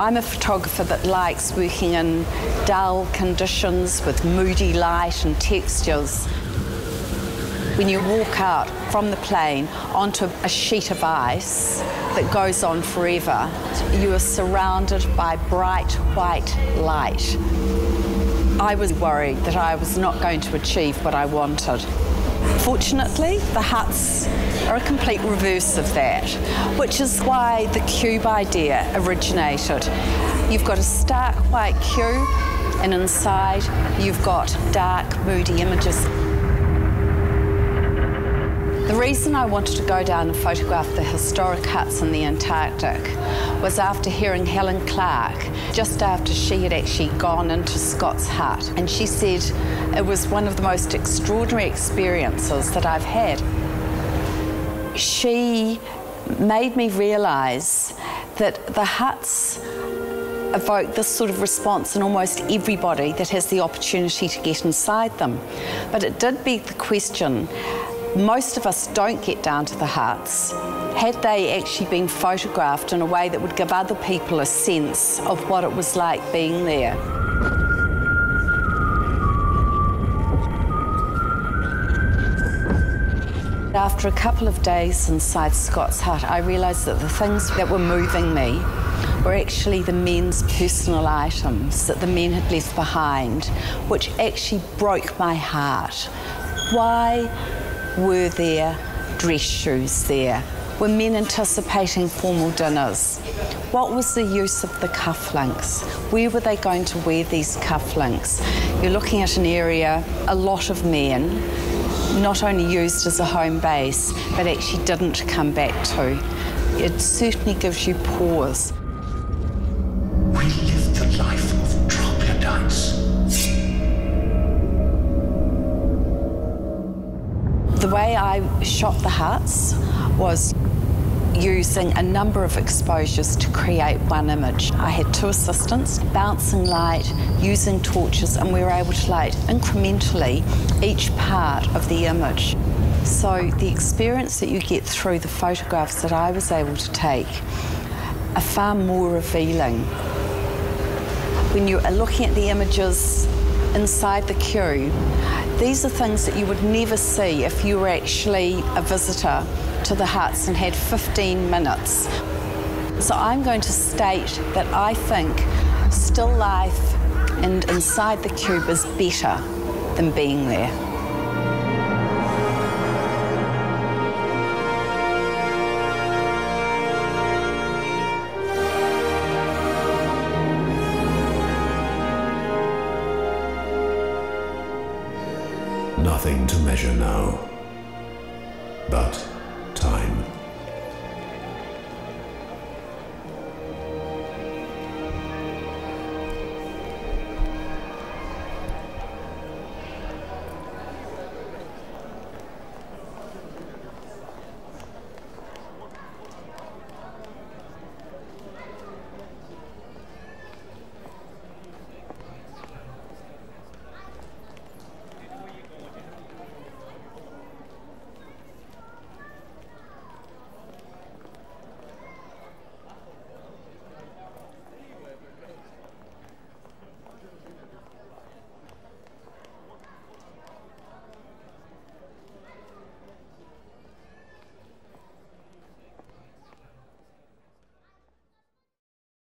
I'm a photographer that likes working in dull conditions with moody light and textures. When you walk out from the plane onto a sheet of ice that goes on forever, you are surrounded by bright white light. I was worried that I was not going to achieve what I wanted. Fortunately, the huts are a complete reverse of that, which is why the cube idea originated. You've got a stark white cube, and inside you've got dark, moody images. The reason I wanted to go down and photograph the historic huts in the Antarctic was after hearing Helen Clark, just after she had actually gone into Scott's hut, and she said it was one of the most extraordinary experiences that I've had. She made me realise that the huts evoke this sort of response in almost everybody that has the opportunity to get inside them. But it did beg the question, most of us don't get down to the huts. Had they actually been photographed in a way that would give other people a sense of what it was like being there? After a couple of days inside Scott's hut, I realised that the things that were moving me were actually the men's personal items that the men had left behind, which actually broke my heart. Why were there dress shoes there? Were men anticipating formal dinners? What was the use of the cufflinks? Where were they going to wear these cufflinks? You're looking at an area a lot of men not only used as a home base, but actually didn't come back to. It certainly gives you pause. We live the life of troglodytes. The way I shot the huts was using a number of exposures to create one image. I had two assistants, bouncing light, using torches, and we were able to light incrementally each part of the image. So the experience that you get through the photographs that I was able to take are far more revealing. When you are looking at the images inside the cube, these are things that you would never see if you were actually a visitor to the huts and had 15 minutes. So I'm going to state that I think still life and inside the cube is better than being there. Nothing to measure now, but